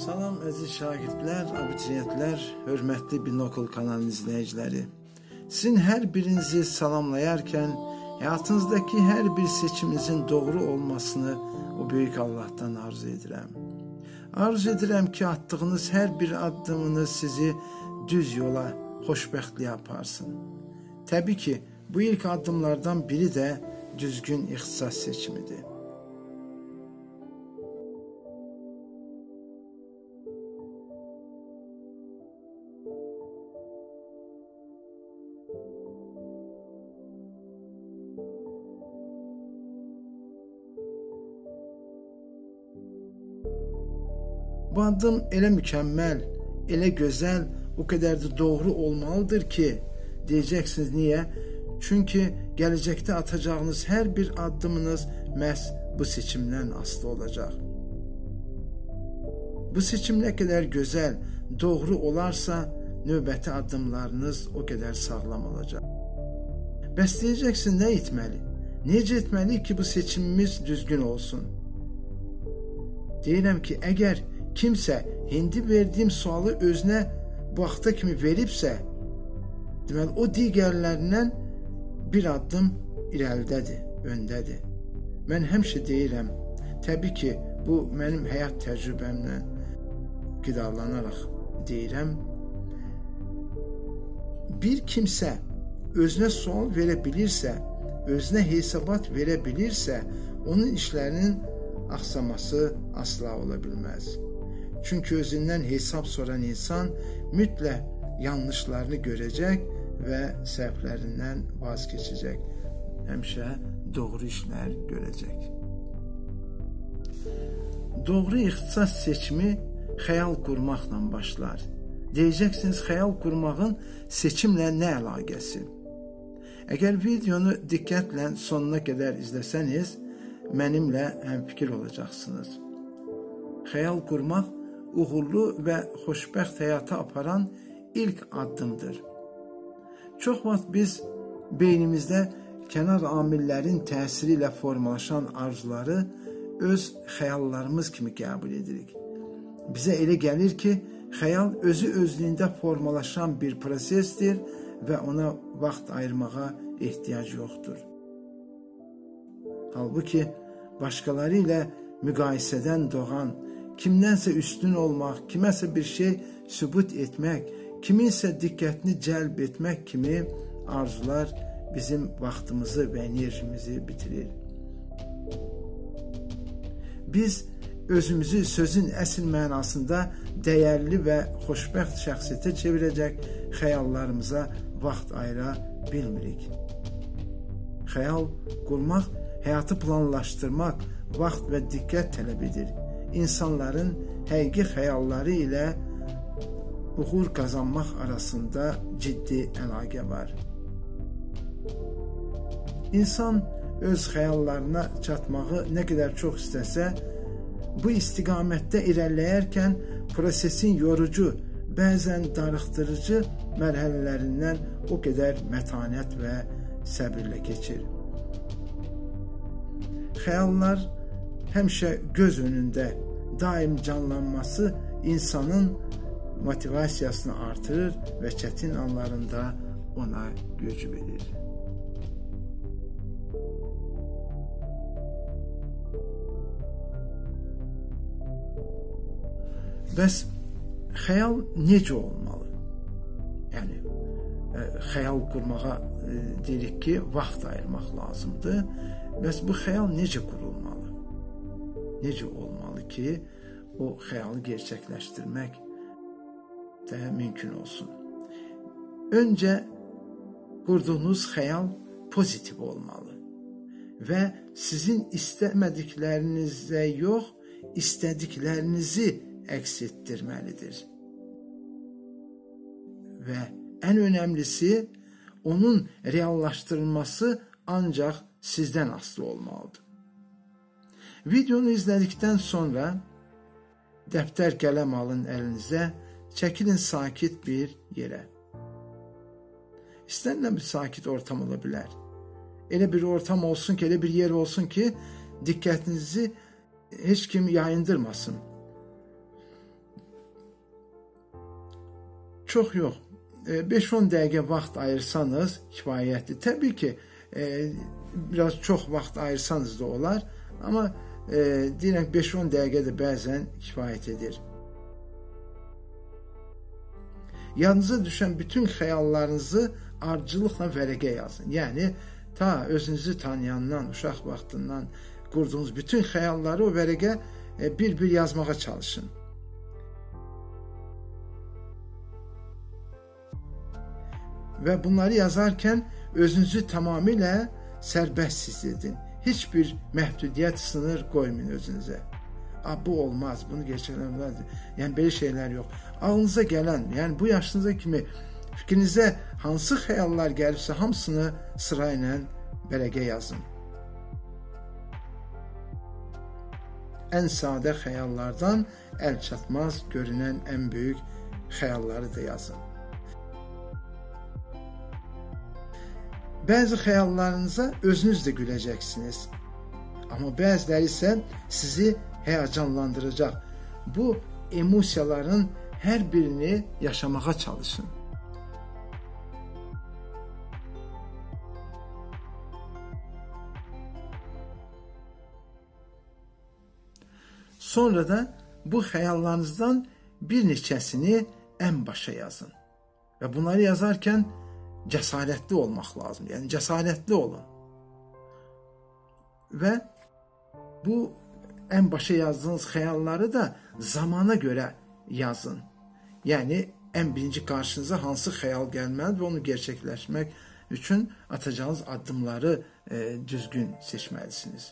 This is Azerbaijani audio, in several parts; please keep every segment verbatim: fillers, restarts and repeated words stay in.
Salam əziz şagirdlər, abituriyentlər, hörmətli Binokul kanalının izləyiciləri. Sizin hər birinizi salamlayarkən həyatınızdakı hər bir seçiminizin doğru olmasını o böyük Allah'tan arzu edirəm. Arzu edirəm ki, attığınız hər bir addımınız sizi düz yola, xoşbəxtliyə aparsın. Təbii ki, bu ilk addımlardan biri də düzgün ixtisas seçimidir. Bu addım elə mükəmməl, elə gözəl, o qədər də doğru olmalıdır ki, deyəcəksiniz niyə? Çünki gələcəkdə atacağınız hər bir addımınız məhz bu seçimdən asılı olacaq. Bu seçim nə qədər gözəl, doğru olarsa, növbəti addımlarınız o qədər sağlam olacaq. Bəs deyəcəksiniz, nə etməli? Necə etməli ki, bu seçimimiz düzgün olsun? Deyirəm ki, əgər kimsə indi verdiyim sualı özünə bu vaxta kimi veribsə, deməli, o digərlərindən bir addım irəlidədir, öndədir. Mən həmişə deyirəm, təbii ki, bu mənim həyat təcrübəmlə qidalanaraq deyirəm, bir kimsə özünə sual verə bilirsə, özünə hesabat verə bilirsə, onun işlərinin axsaması asla ola bilməz. Çünki özündən hesab soran insan mütləq yanlışlarını görəcək və səhvlərindən vaz keçəcək. Həmişə doğru işlər görəcək. Doğru ixtisas seçimi xəyal qurmaqla başlar. Deyəcəksiniz, xəyal qurmağın seçimlə nə əlaqəsi? Əgər videonu diqqətlə sonuna qədər izləsəniz, mənimlə həmfikir olacaqsınız. Xəyal qurmaq uğurlu və xoşbəxt həyata aparan ilk addımdır. Çox vaxt biz beynimizdə kənar amillərin təsiri ilə formalaşan arzuları öz xəyallarımız kimi qəbul edirik. Bizə elə gəlir ki, xəyal özü özlüyündə formalaşan bir prosesdir və ona vaxt ayırmağa ehtiyac yoxdur. Halbuki başqaları ilə müqayisədən doğan, kimdənsə üstün olmaq, kiməsə bir şey sübut etmək, kiminsə diqqətini cəlb etmək kimi arzular bizim vaxtımızı və enerjimizi bitirir. Biz özümüzü sözün əsl mənasında dəyərli və xoşbəxt şəxsiyyətə çevirəcək xəyallarımıza vaxt ayıra bilmirik. Xəyal qurmaq, həyatı planlaşdırmaq, vaxt və diqqət tələb edir. İnsanların həqiqi xəyalları ilə uğur qazanmaq arasında ciddi əlaqə var. İnsan öz xəyallarına çatmağı nə qədər çox istəsə, bu istiqamətdə irəliləyərkən prosesin yorucu, bəzən darıxdırıcı mərhələlərindən o qədər mətanət və səbirlə keçir. Xəyallar həmişə göz önündə daim canlanması insanın motivasiyasını artırır və çətin anlarında ona güc verir. Bəs xəyal necə olmalı? Yəni, xəyal qurmağa deyirik ki, vaxt ayırmaq lazımdır. Bəs bu xəyal necə qurulmalı? Necə olmalı ki, o xəyalı gerçəkləşdirmək də mümkün olsun? Öncə qurduğunuz xəyal pozitiv olmalı və sizin istəmədiklərinizə yox, istədiklərinizi əks etdirməlidir. Və ən önəmlisi, onun reallaşdırılması ancaq sizdən asılı olmalıdır. Videonu izlədikdən sonra dəftər qələm alın əlinizə, çəkilin sakit bir yerə. İstənilən bir sakit ortam ola bilər. Elə bir ortam olsun ki, elə bir yer olsun ki, diqqətinizi heç kim yayındırmasın. Çox yox, beş on dəqiqə vaxt ayırsanız kifayətdir. Təbii ki, e, biraz çox vaxt ayırsanız da olar, amma e, deyirəm beş on dəqiqə də bəzən kifayət edir. Yadınıza düşən bütün xəyallarınızı ardıcıllıqla vərəqə yazın. Yəni, ta özünüzü tanıyandan, uşaq vaxtından qurduğunuz bütün xəyalları o vərəqə bir-bir yazmağa çalışın. Və bunları yazarkən özünüzü tamamilə sərbəst hiss edin. Heç bir məhdudiyyət, sınır qoymayın özünüzə. A, bu olmaz, bunu gerçəkləmez. Yəni, belə şeylər yox. Ağlınıza gələn, yəni bu yaşınıza kimi fikrinizə hansı xəyallar gəlibsə, hamısını sırayla vərəqə yazın. Ən sadə xəyallardan əl çatmaz görünən ən böyük xəyalları da yazın. Bəzi xəyallarınıza özünüz də güləcəksiniz. Amma bəziləri isə sizi həyəcanlandıracaq. Bu emosiyaların hər birini yaşamağa çalışın. Sonra da bu xəyallarınızdan bir neçəsini ən başa yazın. Və bunları yazarkən cəsarətli olmaq lazım. Yəni, cəsarətli olun. Və bu ən başa yazdığınız xəyalları da zamana görə yazın. Yəni, ən birinci qarşınıza hansı xəyal gəlməlidir və onu gerçəkləşmək üçün atacağınız addımları e, düzgün seçməlisiniz.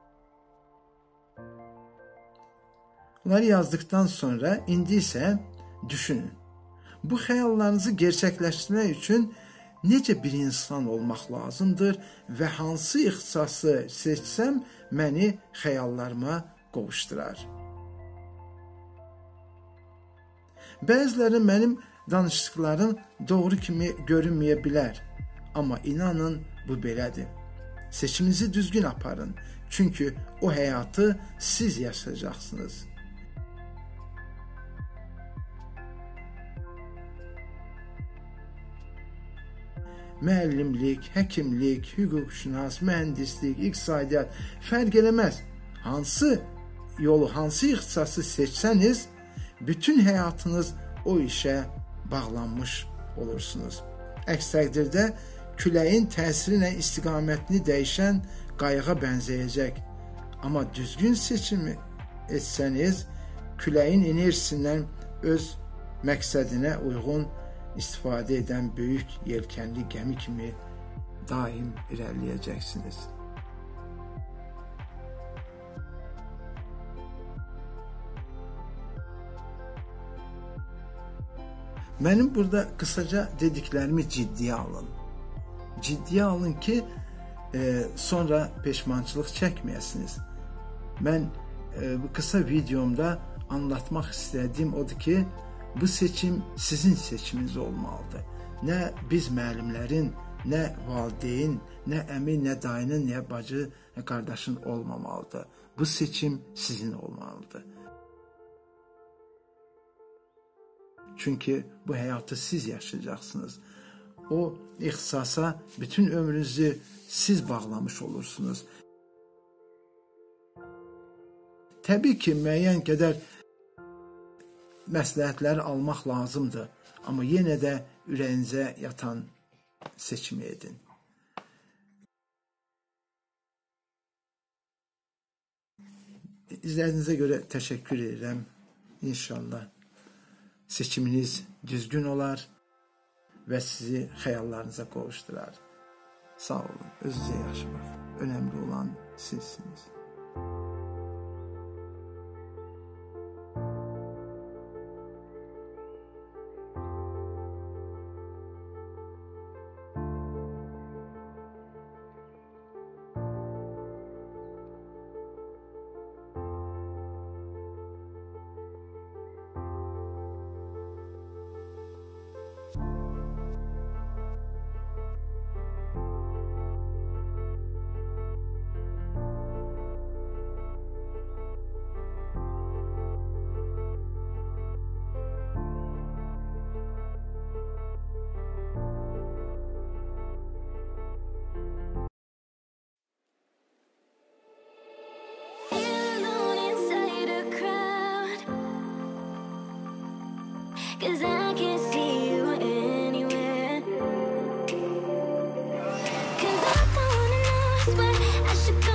Bunları yazdıktan sonra indi isə düşünün. Bu xəyallarınızı gerçəkləşdirmək üçün necə bir insan olmaq lazımdır və hansı ixtisası seçsəm məni xəyallarıma qovuşdurar. Bəziləri mənim danışdıqlarım doğru kimi görünməyə bilər, amma inanın bu belədir. Seçiminizi düzgün aparın, çünki o həyatı siz yaşayacaqsınız. Müəllimlik, həkimlik, hüquqşünas, mühəndislik, iqtisadiyyat fərq eləməz. Hansı yolu, hansı ixtisası seçsəniz, bütün həyatınız o işə bağlanmış olursunuz. Əks təqdirdə küləyin təsiri ilə istiqamətini dəyişən qayığa bənzəyəcək. Amma düzgün seçimi etsəniz, küləyin enerjisindən öz məqsədinə uyğun istifadə edən böyük yelkənli gəmi kimi daim irəliləyəcəksiniz. Mənim burada qısaca dediklərimi ciddiyə alın. Ciddiyə alın ki, e, sonra peşmançılıq çəkməyəsiniz. Mən e, bu qısa videomda anlatmaq istədiyim odur ki, bu seçim sizin seçiminiz olmalıdır. Nə biz müəllimlərin, nə valideyn, nə əmi, nə dayının, nə bacı, nə qardaşın olmamalıdır. Bu seçim sizin olmalıdır. Çünki bu həyatı siz yaşayacaqsınız. O ixtisasa bütün ömrünüzü siz bağlamış olursunuz. Təbii ki, müəyyən qədər məsləhətləri almaq lazımdır. Amma yenə də ürəyinizə yatan seçimi edin. İzlədiyinizə görə təşəkkür edirəm. İnşallah seçiminiz düzgün olar və sizi xəyallarınıza qovuşdurar. Sağ olun, özünüzə yaxşı baxın. Önəmli olan sizsiniz. aşıkım.